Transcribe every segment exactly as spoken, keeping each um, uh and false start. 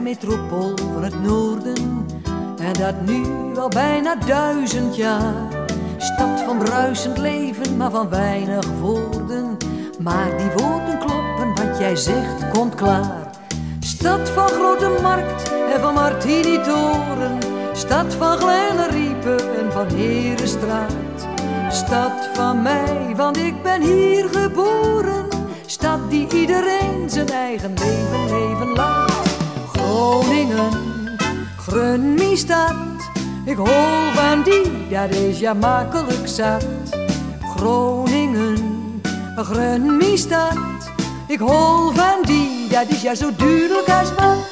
metropool van het noorden, en dat nu al bijna duizend jaar. Stad van bruisend leven, maar van weinig woorden. Maar die woorden kloppen, wat jij zegt komt klaar. Stad van grote markt en van Martini-toren. Stad van kleine riepen en van Herenstraat. Stad van mij, want ik ben hier geboren. Stad die iedereen zijn eigen leven leven laat. Groningen, gun mi stad. Ik hol van die, dat is ja makkelijk zat. Groningen, gun mi stad. Ik hol van die, dat is ja zo duidelijk als wat.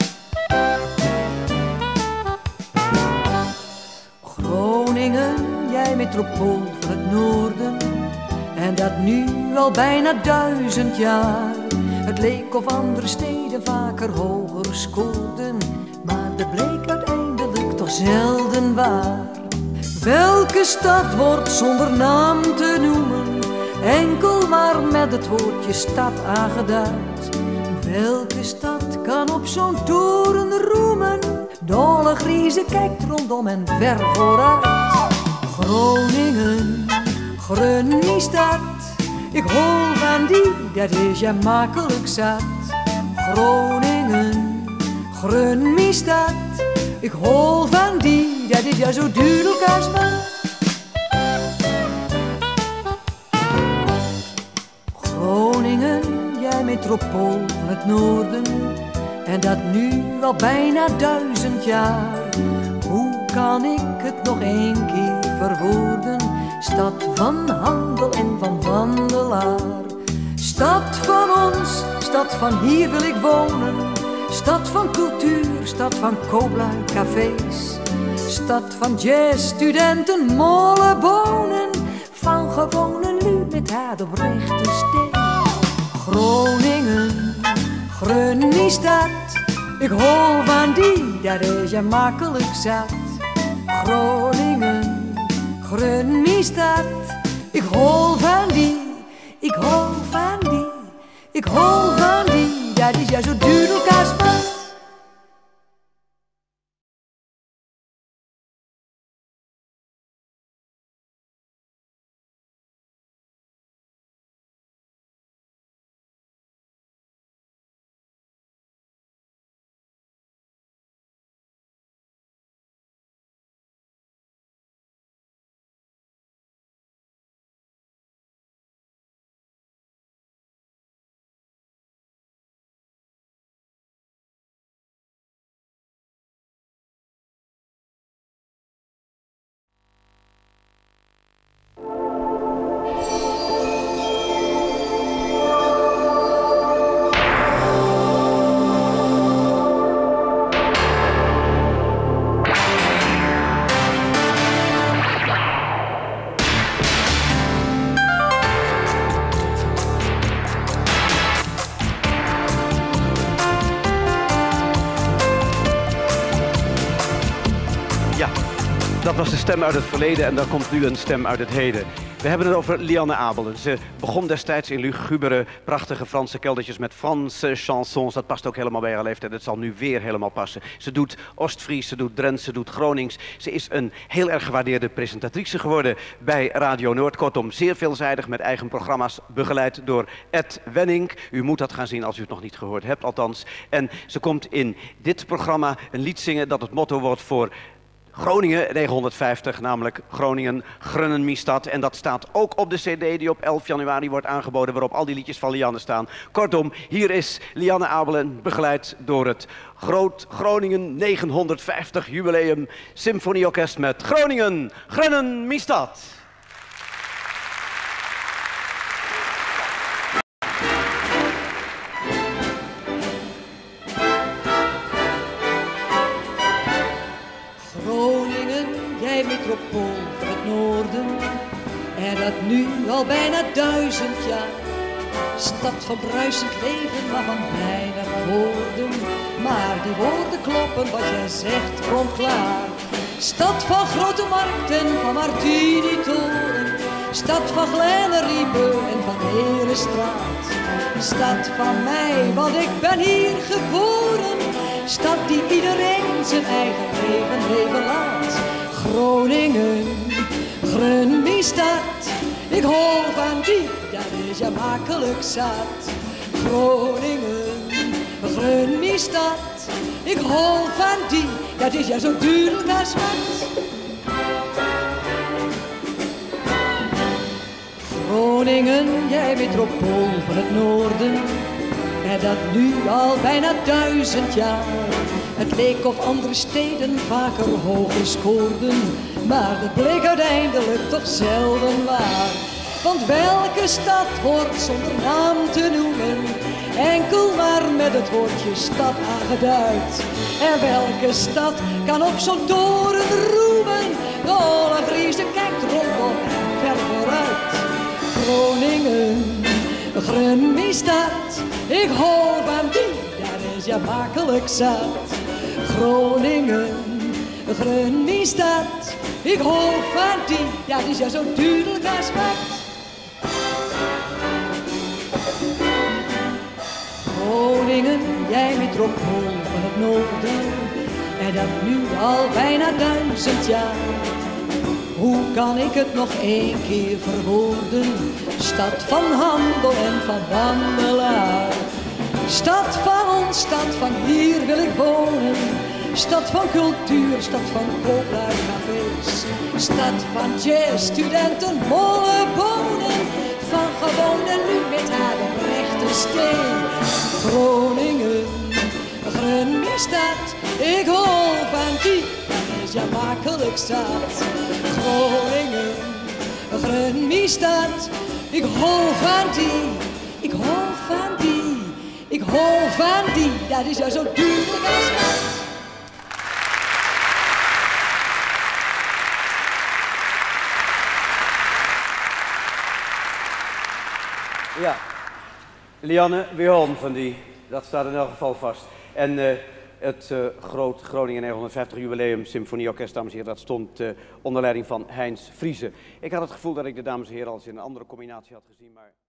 Groningen, jij metropool van het noorden, en dat nu al bijna duizend jaar. Het leek of andere steden vaker hoger scoorden, maar dat bleek uiteindelijk toch zelden waar. Welke stad wordt zonder naam te noemen, enkel maar met het woordje stad aangeduid? Welke stad kan op zo'n toren roemen? Dolle Grieze kijkt rondom en ver vooruit. Groningen, gun mi stad. Ik hol van die, dat is ja makkelijk zat. Groningen, gun mi stad. Ik hol van die, dat is ja zo duidelijk als wat. Groningen, jij metropool van het noorden, en dat nu al bijna duizend jaar. Hoe kan ik het nog één keer verwoorden? Stad van handel en van wandelaar. Stad van ons, stad van hier wil ik wonen. Stad van cultuur, stad van kooplui, cafés. Stad van jazz, studenten, molenbonen. Van gewone lu met haar oprechte steen. Groningen, gun mi stad. Ik hol van die, dat is ja makkelijk zat. Groningen, gun mi stad. Ik hol van die, ik hol van die, ik hol van die, dat is ja zo duidelijk als wat. Dat was de stem uit het verleden en dan komt nu een stem uit het heden. We hebben het over Lianne Abelen. Ze begon destijds in lugubere, prachtige Franse keldertjes met Franse chansons. Dat past ook helemaal bij haar leeftijd. Het zal nu weer helemaal passen. Ze doet Oostfries, ze doet Drents, ze doet Gronings. Ze is een heel erg gewaardeerde presentatrice geworden bij Radio Noord. Kortom, zeer veelzijdig met eigen programma's, begeleid door Ed Wenning. U moet dat gaan zien als u het nog niet gehoord hebt, althans. En ze komt in dit programma een lied zingen dat het motto wordt voor Groningen negenhonderdvijftig, namelijk Groningen, grunnen mi stad. En dat staat ook op de cd die op elf januari wordt aangeboden, waarop al die liedjes van Lianne staan. Kortom, hier is Lianne Abelen, begeleid door het Groot Groningen negenhonderdvijftig jubileum symfonieorkest met Groningen, grunnen mi stad. Metropool van het noorden, en dat nu al bijna duizend jaar. Stad van bruisend leven, maar van weinig woorden. Maar die woorden kloppen, wat jij zegt komt klaar. Stad van grote markten, van Martini-toren. Stad van kleine riepen en van Herenstraat. Stad van mij, want ik ben hier geboren. Stad die iedereen zijn eigen leven leven laat. Groningen, gun mi stad. Ik hou van die, dat is je makkelijk zat. Groningen, gun mi stad. Ik hou van die, dat is ja zo duurlijk als wat. Groningen, jij metropool van het noorden. En dat nu al bijna duizend jaar. Het leek of andere steden vaker hoger scoorden. Maar dat bleek uiteindelijk toch zelden waar. Want welke stad wordt zonder naam te noemen? Enkel maar met het woordje stad aangeduid. En welke stad kan op zo'n toren roemen? De Olle-Friese kijkt rondom en ver vooruit. Groningen, gun mi stad. Ik hou van die, dat is ja makkelijk zat. Groningen, gun mi stad. Ik hou van die, dat is ja zo duidelijk als wat. Groningen, jij metropool van het noorden. En dat nu al bijna duizend jaar. Hoe kan ik het nog één keer verwoorden? Stad van handel en van wandelaar. Stad van ons, stad van hier wil ik wonen. Stad van cultuur, stad van kooplui cafés. Stad van jazz, studenten, molenbonen. Van gewone nu met haar rechte steen. Groningen, gun mi stad. Ik hou van die, dat is ja makkelijk zat. Groningen, gun mi stad. Ik hou van die, ik hou van die. Ik hou van die, dat is ja zo duurlijk als wat. Ja, Lianne, we houden van die. Dat staat in elk geval vast. En uh, het uh, Groot Groningen negenhonderdvijftig jubileum symfonieorkest, dames en heren, dat stond uh, onder leiding van Heinz Friese. Ik had het gevoel dat ik de dames en heren al eens in een andere combinatie had gezien, maar...